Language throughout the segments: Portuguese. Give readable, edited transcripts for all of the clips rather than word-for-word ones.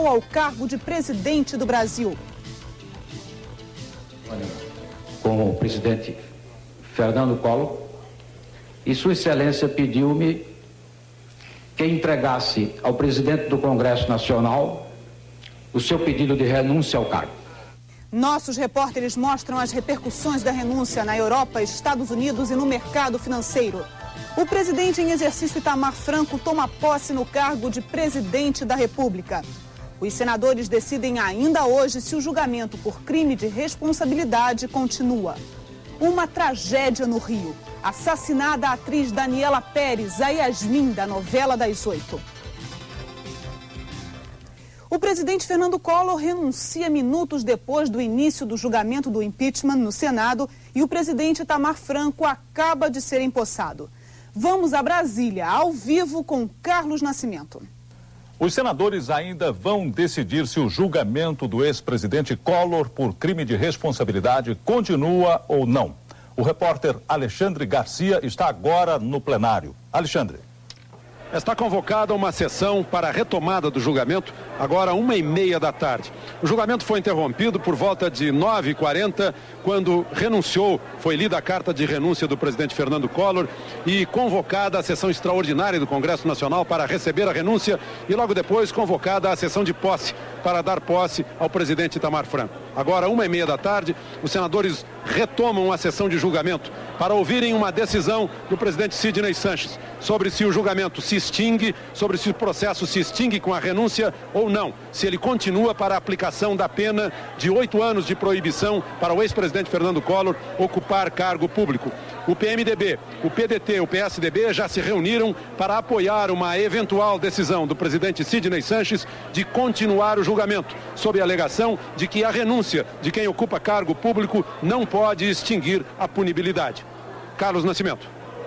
ao cargo de presidente do Brasil. Com o presidente Fernando Collor, e Sua Excelência pediu-me que entregasse ao presidente do Congresso Nacional o seu pedido de renúncia ao cargo. Nossos repórteres mostram as repercussões da renúncia na Europa, Estados Unidos e no mercado financeiro. O presidente em exercício Itamar Franco toma posse no cargo de presidente da República. Os senadores decidem ainda hoje se o julgamento por crime de responsabilidade continua. Uma tragédia no Rio. Assassinada a atriz Daniela Pérez, a Yasmin, da novela das 8. O presidente Fernando Collor renuncia minutos depois do início do julgamento do impeachment no Senado e o presidente Itamar Franco acaba de ser empossado. Vamos a Brasília, ao vivo, com Carlos Nascimento. Os senadores ainda vão decidir se o julgamento do ex-presidente Collor por crime de responsabilidade continua ou não. O repórter Alexandre Garcia está agora no plenário. Alexandre. Está convocada uma sessão para a retomada do julgamento, agora 1h30 da tarde. O julgamento foi interrompido por volta de 9h40, quando renunciou, foi lida a carta de renúncia do presidente Fernando Collor e convocada a sessão extraordinária do Congresso Nacional para receber a renúncia e logo depois convocada a sessão de posse para dar posse ao presidente Itamar Franco. Agora 1h30 da tarde, os senadores retomam a sessão de julgamento para ouvirem uma decisão do presidente Sidney Sanches sobre se o julgamento se extingue, sobre se o processo se extingue com a renúncia ou não, se ele continua para a aplicação da pena de 8 anos de proibição para o ex-presidente Fernando Collor ocupar cargo público. O PMDB, o PDT, o PSDB já se reuniram para apoiar uma eventual decisão do presidente Sidney Sanches de continuar o julgamento, sob a alegação de que a renúncia de quem ocupa cargo público não pode extinguir a punibilidade. Carlos Nascimento.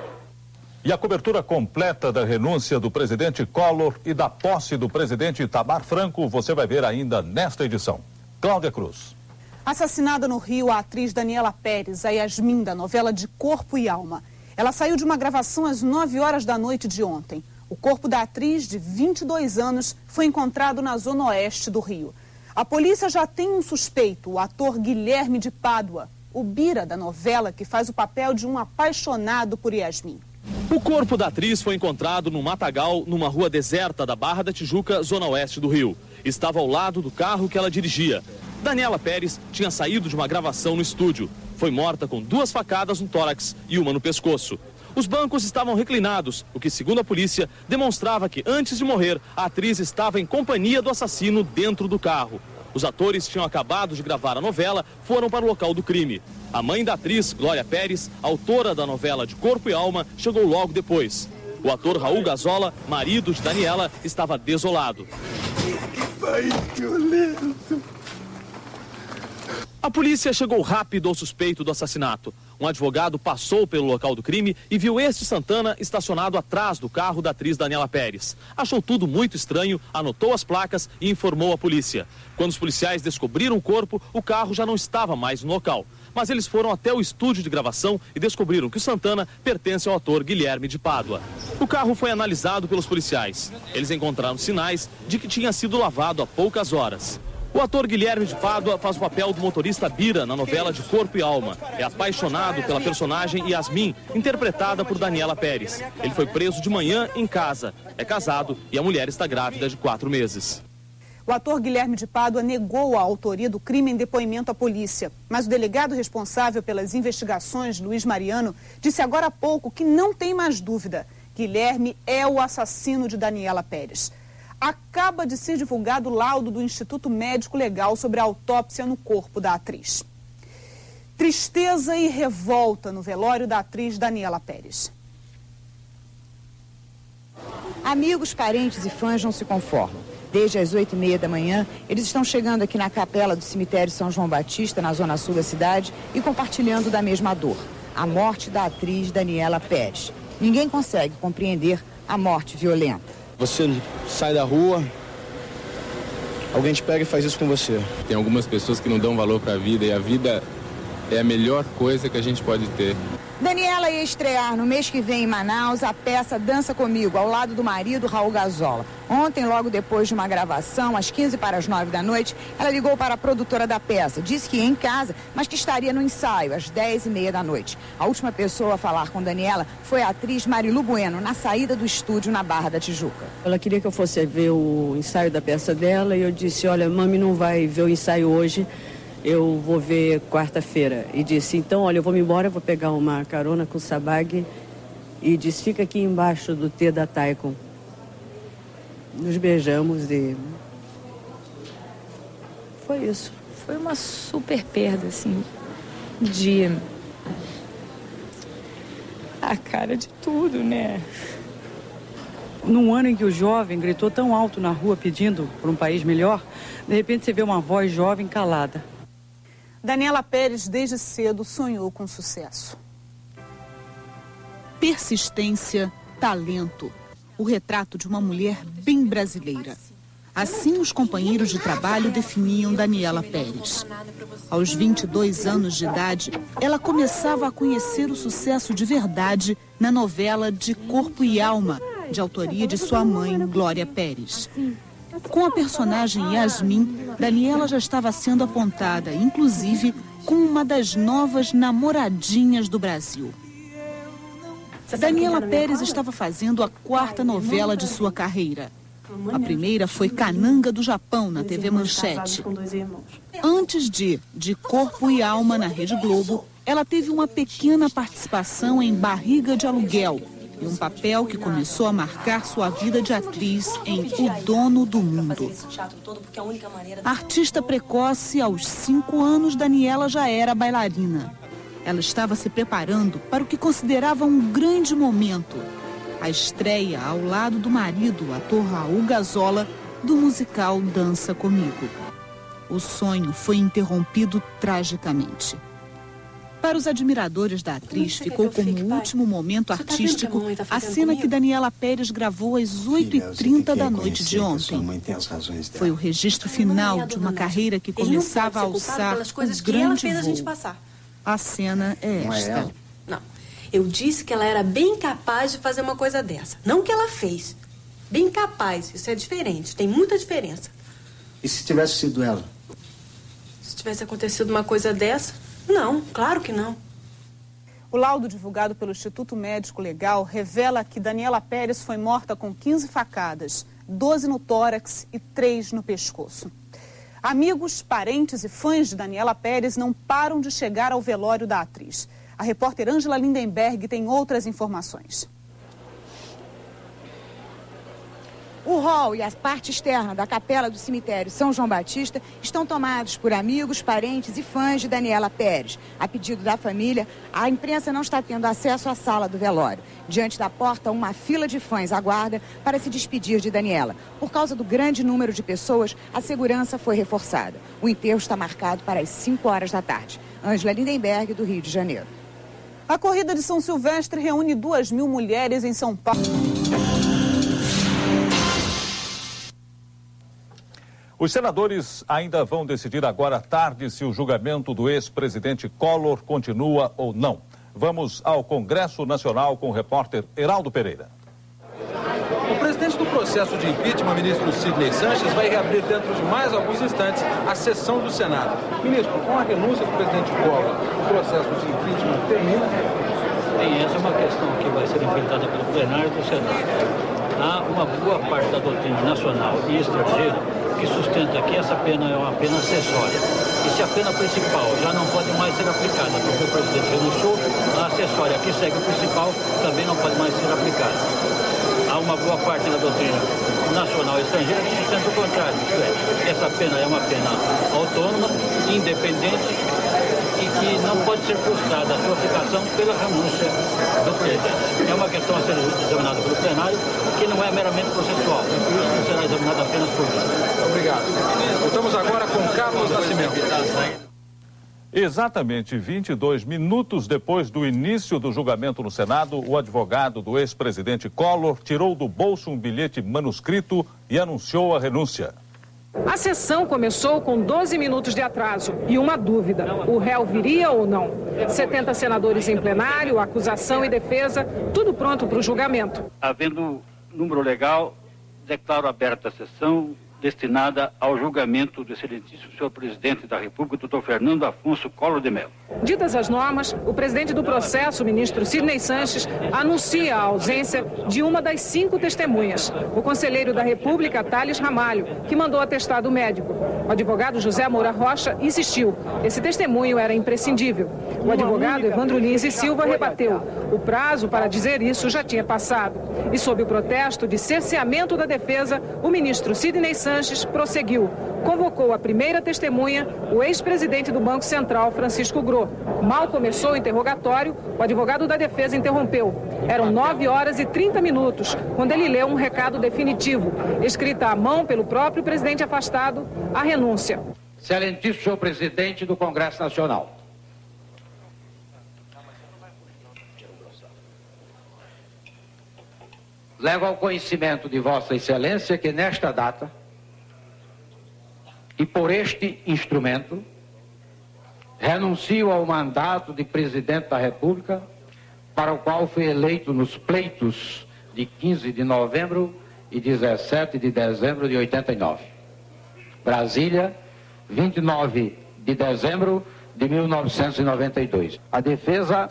E a cobertura completa da renúncia do presidente Collor e da posse do presidente Itamar Franco você vai ver ainda nesta edição. Cláudia Cruz. Assassinada no Rio a atriz Daniela Pérez, a Yasmin, da novela de Corpo e Alma. Ela saiu de uma gravação às 9 horas da noite de ontem. O corpo da atriz, de 22 anos, foi encontrado na zona oeste do Rio. A polícia já tem um suspeito, o ator Guilherme de Pádua, o Bira da novela, que faz o papel de um apaixonado por Yasmin. O corpo da atriz foi encontrado no matagal, numa rua deserta da Barra da Tijuca, zona oeste do Rio. Estava ao lado do carro que ela dirigia. Daniela Pérez tinha saído de uma gravação no estúdio. Foi morta com 2 facadas no tórax e uma no pescoço. Os bancos estavam reclinados, o que, segundo a polícia, demonstrava que, antes de morrer, a atriz estava em companhia do assassino dentro do carro. Os atores tinham acabado de gravar a novela, foram para o local do crime. A mãe da atriz, Glória Pérez, autora da novela de Corpo e Alma, chegou logo depois. O ator Raul Gazola, marido de Daniela, estava desolado. Que país violento! A polícia chegou rápido ao suspeito do assassinato. Um advogado passou pelo local do crime e viu este Santana estacionado atrás do carro da atriz Daniela Pérez. Achou tudo muito estranho, anotou as placas e informou a polícia. Quando os policiais descobriram o corpo, o carro já não estava mais no local. Mas eles foram até o estúdio de gravação e descobriram que o Santana pertence ao ator Guilherme de Pádua. O carro foi analisado pelos policiais. Eles encontraram sinais de que tinha sido lavado há poucas horas. O ator Guilherme de Pádua faz o papel do motorista Bira na novela de Corpo e Alma. É apaixonado pela personagem Yasmin, interpretada por Daniela Pérez. Ele foi preso de manhã em casa. É casado e a mulher está grávida de 4 meses. O ator Guilherme de Pádua negou a autoria do crime em depoimento à polícia. Mas o delegado responsável pelas investigações, Luiz Mariano, disse agora há pouco que não tem mais dúvida. Guilherme é o assassino de Daniela Pérez. Acaba de ser divulgado o laudo do Instituto Médico Legal sobre a autópsia no corpo da atriz. Tristeza e revolta no velório da atriz Daniela Pérez. Amigos, parentes e fãs não se conformam. Desde as 8h30 da manhã, eles estão chegando aqui na capela do cemitério São João Batista, na zona sul da cidade, e compartilhando da mesma dor, a morte da atriz Daniela Pérez. Ninguém consegue compreender a morte violenta. Você sai da rua, alguém te pega e faz isso com você. Tem algumas pessoas que não dão valor para a vida e a vida é a melhor coisa que a gente pode ter. Daniela ia estrear no mês que vem em Manaus a peça Dança Comigo, ao lado do marido Raul Gazola. Ontem, logo depois de uma gravação, às 8h45 da noite, ela ligou para a produtora da peça. Disse que ia em casa, mas que estaria no ensaio, às 10h30 da noite. A última pessoa a falar com Daniela foi a atriz Marilu Bueno, na saída do estúdio na Barra da Tijuca. Ela queria que eu fosse ver o ensaio da peça dela e eu disse, olha, mami não vai ver o ensaio hoje, eu vou ver quarta-feira. E disse, então, olha, eu vou me embora, vou pegar uma carona com o Sabag. E disse, fica aqui embaixo do T da Taikon. Nos beijamos e... foi isso. Foi uma super perda, assim, de... a cara de tudo, né? Num ano em que o jovem gritou tão alto na rua pedindo por um país melhor, de repente você vê uma voz jovem calada. Daniela Pérez, desde cedo, sonhou com sucesso. Persistência, talento. O retrato de uma mulher bem brasileira. Assim, os companheiros de trabalho definiam Daniela Pérez. Aos 22 anos de idade, ela começava a conhecer o sucesso de verdade na novela De Corpo e Alma, de autoria de sua mãe, Glória Pérez. Com a personagem Yasmin, Daniela já estava sendo apontada, inclusive, como uma das novas namoradinhas do Brasil. Daniela Pérez estava fazendo a 4ª novela de sua carreira. A primeira foi Cananga do Japão, na TV Manchete. Antes de Corpo e Alma, na Rede Globo, ela teve uma pequena participação em Barriga de Aluguel, e um papel que começou a marcar sua vida de atriz em O Dono do Mundo. Artista precoce, aos 5 anos, Daniela já era bailarina. Ela estava se preparando para o que considerava um grande momento, a estreia ao lado do marido, o ator Raul Gazola, do musical Dança Comigo. O sonho foi interrompido tragicamente. Para os admiradores da atriz, ficou como o último momento artístico a cena que Daniela Pérez gravou às 8h30 da noite de ontem. Foi o registro final de uma carreira que começava a alçar o grande voo. A cena é esta. Não, eu disse que ela era bem capaz de fazer uma coisa dessa. Não que ela fez. Bem capaz, isso é diferente, tem muita diferença. E se tivesse sido ela? Se tivesse acontecido uma coisa dessa... Não, claro que não. O laudo divulgado pelo Instituto Médico Legal revela que Daniela Pérez foi morta com 15 facadas, 12 no tórax e 3 no pescoço. Amigos, parentes e fãs de Daniela Pérez não param de chegar ao velório da atriz. A repórter Ângela Lindenberg tem outras informações. O hall e a parte externa da capela do cemitério São João Batista estão tomados por amigos, parentes e fãs de Daniela Pérez. A pedido da família, a imprensa não está tendo acesso à sala do velório. Diante da porta, uma fila de fãs aguarda para se despedir de Daniela. Por causa do grande número de pessoas, a segurança foi reforçada. O enterro está marcado para as 5 horas da tarde. Ângela Lindenberg, do Rio de Janeiro. A corrida de São Silvestre reúne 2.000 mulheres em São Paulo. Os senadores ainda vão decidir agora à tarde se o julgamento do ex-presidente Collor continua ou não. Vamos ao Congresso Nacional com o repórter Heraldo Pereira. O presidente do processo de impeachment, ministro Sidney Sanches, vai reabrir dentro de mais alguns instantes a sessão do Senado. Ministro, com a renúncia do presidente Collor, o processo de impeachment termina? Bem, essa é uma questão que vai ser enfrentada pelo plenário do Senado. Há uma boa parte da doutrina nacional e estrangeira que sustenta que essa pena é uma pena acessória. E se a pena principal já não pode mais ser aplicada porque o presidente renunciou, a acessória que segue o principal também não pode mais ser aplicada. Há uma boa parte da doutrina nacional e estrangeira que sustenta o contrário, isto é, essa pena é uma pena autônoma, independente e que não pode ser frustrada a sua aplicação pela renúncia do presidente. É uma questão a ser examinada pelo plenário, que não é meramente processual, e por isso não será examinada apenas por isso. Obrigado. Voltamos agora com Carlos Nascimento. Exatamente 22 minutos depois do início do julgamento no Senado, o advogado do ex-presidente Collor tirou do bolso um bilhete manuscrito e anunciou a renúncia. A sessão começou com 12 minutos de atraso e uma dúvida: o réu viria ou não? 70 senadores em plenário, acusação e defesa, tudo pronto para o julgamento. Havendo número legal, declaro aberta a sessão destinada ao julgamento do excelentíssimo senhor presidente da República, doutor Fernando Afonso Collor de Mello. Ditas as normas, o presidente do processo, o ministro Sidney Sanches, anuncia a ausência de uma das 5 testemunhas, o conselheiro da República, Thales Ramalho, que mandou atestado médico. O advogado José Moura Rocha insistiu. Esse testemunho era imprescindível. O advogado Evandro Lins e Silva rebateu. O prazo para dizer isso já tinha passado. E sob o protesto de cerceamento da defesa, o ministro Sidney Sanches prosseguiu. Convocou a primeira testemunha, o ex-presidente do Banco Central, Francisco Gros. Mal começou o interrogatório, o advogado da defesa interrompeu. Eram 9 horas e 30 minutos, quando ele leu um recado definitivo, escrita à mão pelo próprio presidente afastado, a renúncia. Excelentíssimo senhor presidente do Congresso Nacional. Levo ao conhecimento de Vossa Excelência que nesta data e por este instrumento renuncio ao mandato de presidente da República, para o qual fui eleito nos pleitos de 15 de novembro e 17 de dezembro de 89. Brasília, 29 de dezembro de 1992. A defesa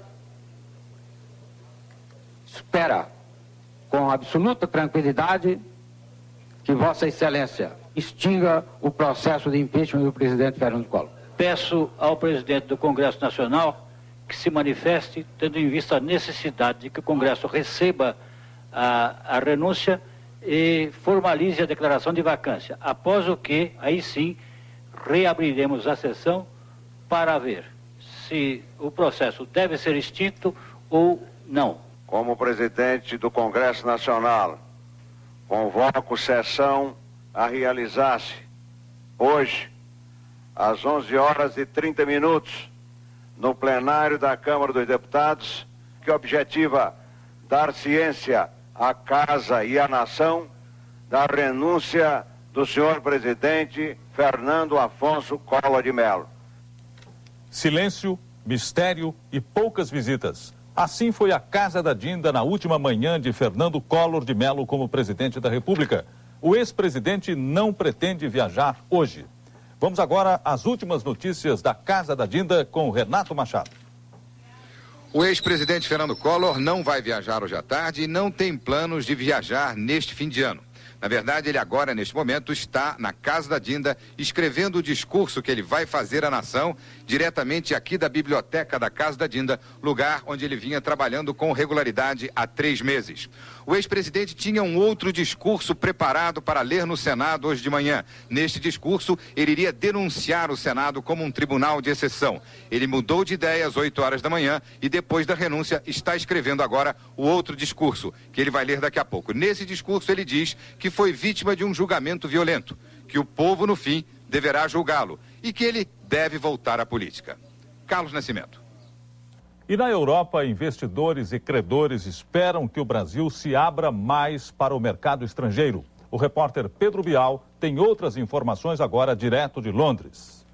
espera com absoluta tranquilidade que Vossa Excelência extinga o processo de impeachment do presidente Fernando Collor. Peço ao presidente do Congresso Nacional que se manifeste, tendo em vista a necessidade de que o Congresso receba a renúncia e formalize a declaração de vacância, após o que, aí sim, reabriremos a sessão para ver se o processo deve ser extinto ou não. Como presidente do Congresso Nacional, convoco sessão a realizar-se hoje, às 11 horas e 30 minutos, no plenário da Câmara dos Deputados, que objetiva dar ciência à Casa e à Nação da renúncia do senhor presidente Fernando Afonso Collor de Mello. Silêncio, mistério e poucas visitas. Assim foi a Casa da Dinda na última manhã de Fernando Collor de Mello como presidente da República. O ex-presidente não pretende viajar hoje. Vamos agora às últimas notícias da Casa da Dinda com Renato Machado. O ex-presidente Fernando Collor não vai viajar hoje à tarde e não tem planos de viajar neste fim de ano. Na verdade, ele agora, neste momento, está na Casa da Dinda, escrevendo o discurso que ele vai fazer à nação, diretamente aqui da biblioteca da Casa da Dinda, lugar onde ele vinha trabalhando com regularidade há 3 meses. O ex-presidente tinha um outro discurso preparado para ler no Senado hoje de manhã. Neste discurso, ele iria denunciar o Senado como um tribunal de exceção. Ele mudou de ideia às 8 horas da manhã e, depois da renúncia, está escrevendo agora o outro discurso, que ele vai ler daqui a pouco. Nesse discurso, ele diz que foi vítima de um julgamento violento, que o povo, no fim, deverá julgá-lo e que ele deve voltar à política. Carlos Nascimento. E na Europa, investidores e credores esperam que o Brasil se abra mais para o mercado estrangeiro. O repórter Pedro Bial tem outras informações agora direto de Londres.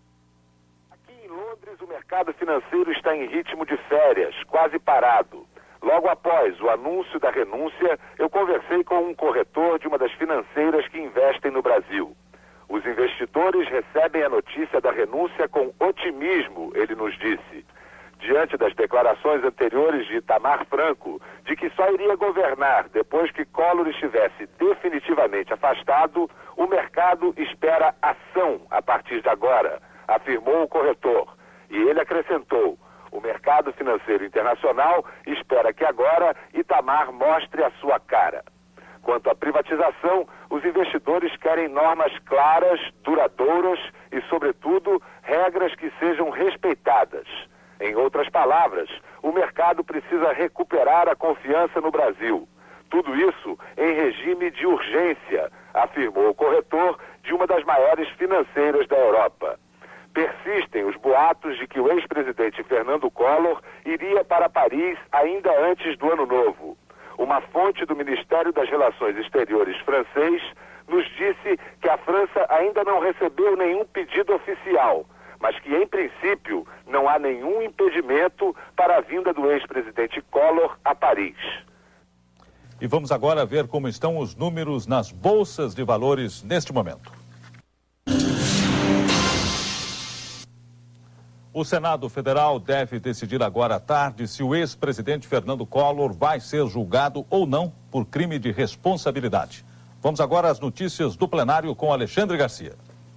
Aqui em Londres, o mercado financeiro está em ritmo de férias, quase parado. Logo após o anúncio da renúncia, eu conversei com um corretor de uma das financeiras que investem no Brasil. Os investidores recebem a notícia da renúncia com otimismo, ele nos disse. Diante das declarações anteriores de Itamar Franco, de que só iria governar depois que Collor estivesse definitivamente afastado, o mercado espera ação a partir de agora, afirmou o corretor. E ele acrescentou: o mercado financeiro internacional espera que agora Itamar mostre a sua cara. Quanto à privatização, os investidores querem normas claras, duradouras e, sobretudo, regras que sejam respeitadas. Em outras palavras, o mercado precisa recuperar a confiança no Brasil. Tudo isso em regime de urgência, afirmou o corretor de uma das maiores financeiras da Europa. Persistem os boatos de que o ex-presidente Fernando Collor iria para Paris ainda antes do Ano Novo. Uma fonte do Ministério das Relações Exteriores francês nos disse que a França ainda não recebeu nenhum pedido oficial, mas que, em princípio, não há nenhum impedimento para a vinda do ex-presidente Collor a Paris. E vamos agora ver como estão os números nas bolsas de valores neste momento. O Senado Federal deve decidir agora à tarde se o ex-presidente Fernando Collor vai ser julgado ou não por crime de responsabilidade. Vamos agora às notícias do plenário com Alexandre Garcia.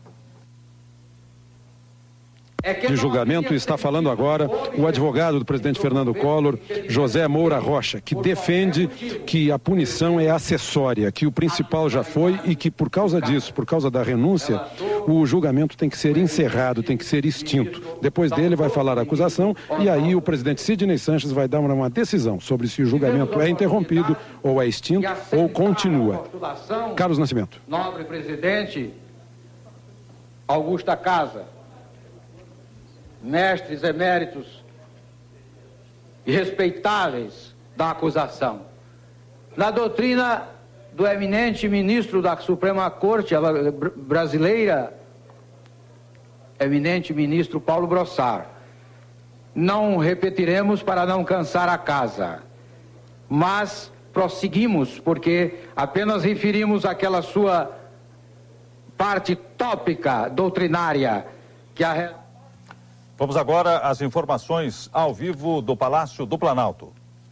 De julgamento está falando agora o advogado do presidente Fernando Collor, José Moura Rocha, que defende que a punição é acessória, que o principal já foi e que por causa disso, por causa da renúncia, o julgamento tem que ser encerrado, tem que ser extinto. Depois dele vai falar a acusação e aí o presidente Sidney Sanches vai dar uma decisão sobre se o julgamento é interrompido ou é extinto ou continua. Carlos Nascimento. Nobre presidente Augusta Casa, mestres eméritos e respeitáveis da acusação. Na doutrina do eminente ministro da Suprema Corte brasileira, eminente ministro Paulo Brossard, não repetiremos para não cansar a casa, mas prosseguimos porque apenas referimos aquela sua parte tópica, doutrinária, que a... Vamos agora às informações ao vivo do Palácio do Planalto.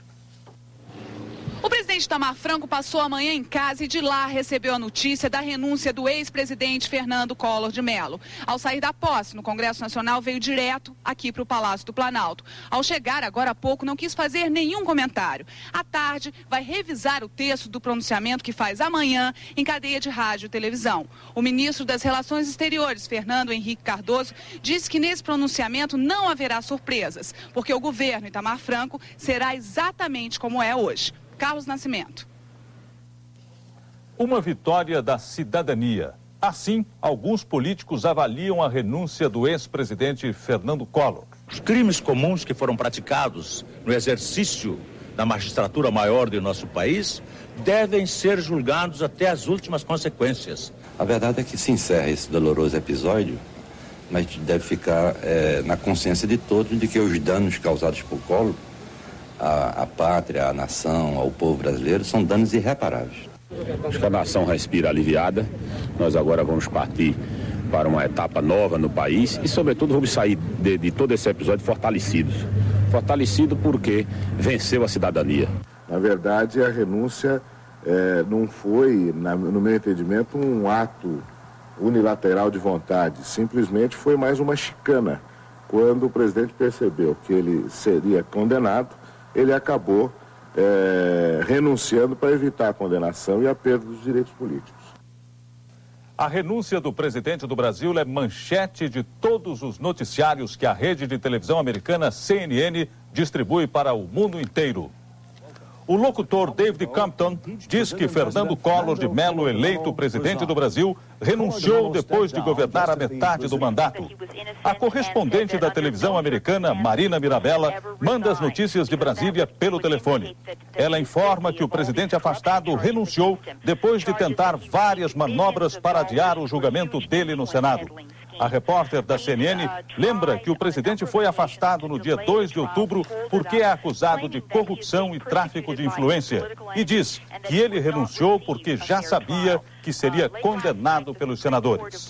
O presidente Itamar Franco passou a manhã em casa e de lá recebeu a notícia da renúncia do ex-presidente Fernando Collor de Mello. Ao sair da posse no Congresso Nacional, veio direto aqui para o Palácio do Planalto. Ao chegar agora há pouco, não quis fazer nenhum comentário. À tarde, vai revisar o texto do pronunciamento que faz amanhã em cadeia de rádio e televisão. O ministro das Relações Exteriores, Fernando Henrique Cardoso, disse que nesse pronunciamento não haverá surpresas, porque o governo Itamar Franco será exatamente como é hoje. Carlos Nascimento. Uma vitória da cidadania. Assim, alguns políticos avaliam a renúncia do ex-presidente Fernando Collor. Os crimes comuns que foram praticados no exercício da magistratura maior do nosso país devem ser julgados até as últimas consequências. A verdade é que se encerra esse doloroso episódio, mas deve ficar na consciência de todos de que os danos causados por Collor à pátria, à nação, ao povo brasileiro, são danos irreparáveis. Acho que a nação respira aliviada. Nós agora vamos partir para uma etapa nova no país e, sobretudo, vamos sair de todo esse episódio fortalecidos. Fortalecido porque venceu a cidadania. Na verdade, a renúncia não foi, no meu entendimento, um ato unilateral de vontade. Simplesmente foi mais uma chicana. Quando o presidente percebeu que ele seria condenado, ele acabou renunciando para evitar a condenação e a perda dos direitos políticos. A renúncia do presidente do Brasil é manchete de todos os noticiários que a rede de televisão americana CNN distribui para o mundo inteiro. O locutor David Compton diz que Fernando Collor de Mello, eleito presidente do Brasil, renunciou depois de governar a metade do mandato. A correspondente da televisão americana, Marina Mirabella, manda as notícias de Brasília pelo telefone. Ela informa que o presidente afastado renunciou depois de tentar várias manobras para adiar o julgamento dele no Senado. A repórter da CNN lembra que o presidente foi afastado no dia 2 de outubro porque é acusado de corrupção e tráfico de influência e diz que ele renunciou porque já sabia que seria condenado pelos senadores.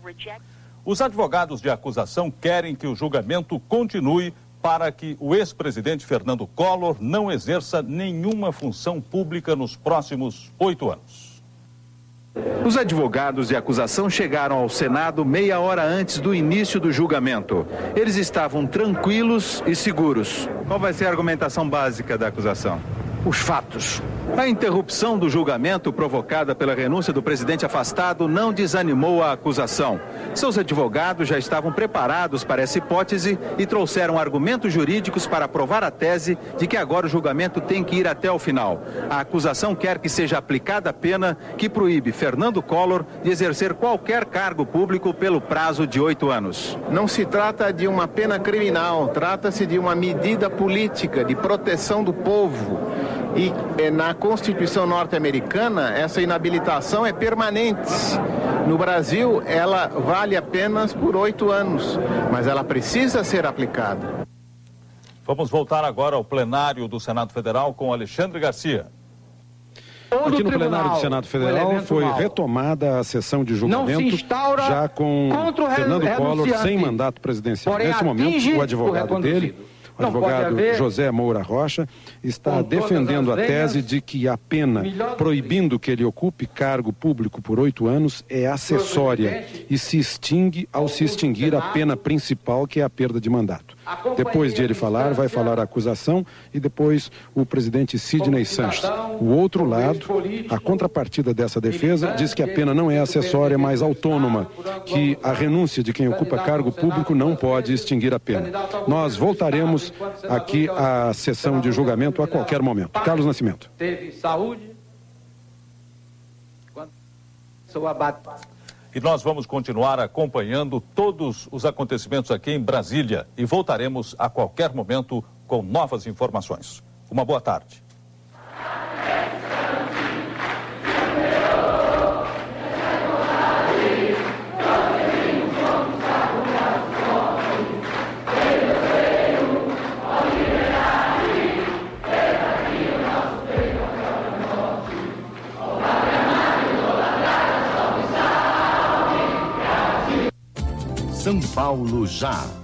Os advogados de acusação querem que o julgamento continue para que o ex-presidente Fernando Collor não exerça nenhuma função pública nos próximos 8 anos. Os advogados de acusação chegaram ao Senado meia hora antes do início do julgamento. Eles estavam tranquilos e seguros. Qual vai ser a argumentação básica da acusação? Os fatos. A interrupção do julgamento provocada pela renúncia do presidente afastado não desanimou a acusação. Seus advogados já estavam preparados para essa hipótese e trouxeram argumentos jurídicos para provar a tese de que agora o julgamento tem que ir até o final. A acusação quer que seja aplicada a pena que proíbe Fernando Collor de exercer qualquer cargo público pelo prazo de 8 anos. Não se trata de uma pena criminal, trata-se de uma medida política de proteção do povo. E na Constituição norte-americana, essa inabilitação é permanente. No Brasil, ela vale apenas por 8 anos, mas ela precisa ser aplicada. Vamos voltar agora ao plenário do Senado Federal com Alexandre Garcia. Aqui no plenário do Senado Federal foi retomada a sessão de julgamento já com Fernando Collor sem mandato presidencial. Nesse momento, o advogado dele, o advogado José Moura Rocha, está defendendo a tese de que a pena proibindo que ele ocupe cargo público por 8 anos é acessória e se extingue ao se extinguir a pena principal, que é a perda de mandato. Depois de ele falar, vai falar a acusação e depois o presidente Sidney Sanches. O outro lado, a contrapartida dessa defesa, diz que a pena não é acessória, mas autônoma, que a renúncia de quem ocupa cargo público não pode extinguir a pena. Nós voltaremos aqui à sessão de julgamento a qualquer momento. Carlos Nascimento. Teve saúde. E nós vamos continuar acompanhando todos os acontecimentos aqui em Brasília e voltaremos a qualquer momento com novas informações. Uma boa tarde. São Paulo Já.